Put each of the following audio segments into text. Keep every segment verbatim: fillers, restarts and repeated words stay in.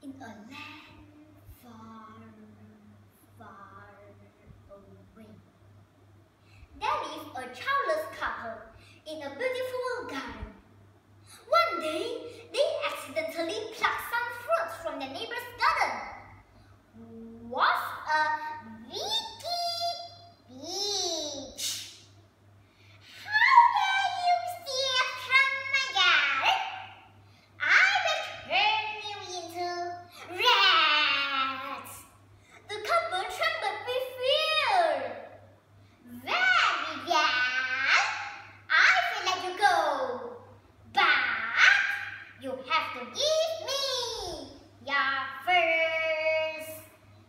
in a land far, far away. There lived a childless couple in a beautiful garden. One day, they accidentally plucked some fruits from their neighbor's garden. Was a ZIQI beach. How dare you steal from my garden? I will turn you into rats. The couple trembled with fear. Very well, I will let you go, but you have to give me your first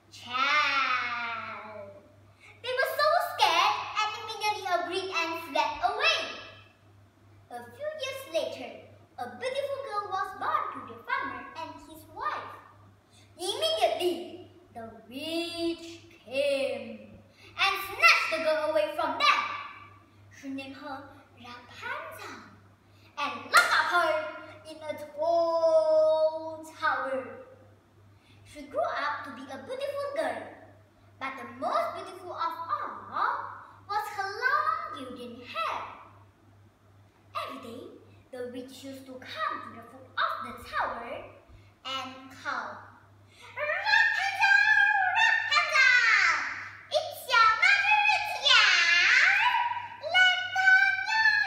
child. They were so scared and immediately agreed and fled away. A few years later, a beautiful girl was born to the farmer and his wife. Immediately, the witch came and snatched the girl away from them. She named her Rapunzel and locked up her in a tall tower. She grew up to be a beautiful girl, but the most beautiful of all was her long golden hair. Every day, the witch used to come to the foot of the tower and call, "Rapunzel! Rapunzel! It's your mother's yard! Let down your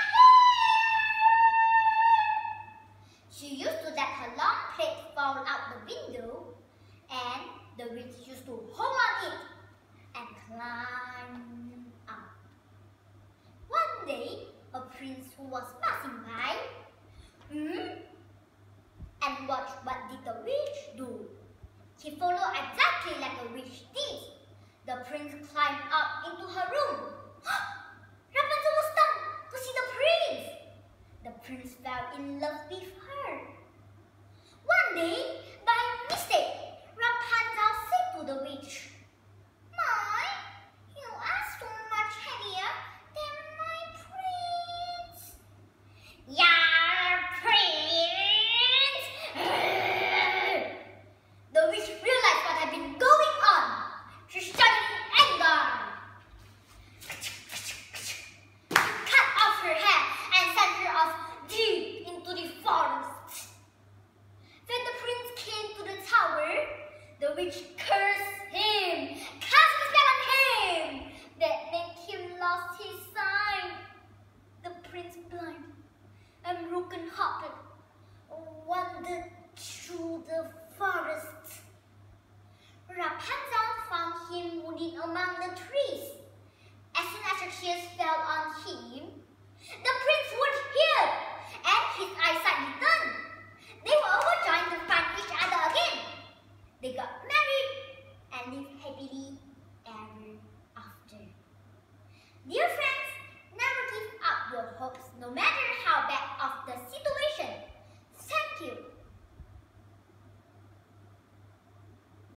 hair!" She used to let her long plait fall out the window, and the witch used to hold on it and climb up. One day, a prince who was passing by mm, and watched what did the witch do. He followed exactly like a witch did. The prince climbed up into her room. Rapunzel was stunned to see the prince. The prince fell in love with her. One day, by mistake, Rapunzel said to the witch, "My, you are so much heavier than my prince." "Your prince!" The witch realized what had been going on. She shouted in anger. She cut off her hair and sent her off deep into the forest. When the prince came to the tower, the witch cursed him, cast a spell on him that made him lose his sight. The prince, blind and broken-hearted, wandered through the forest. Rapunzel found him wounded among the trees. As soon as her tears fell on him, the prince would hear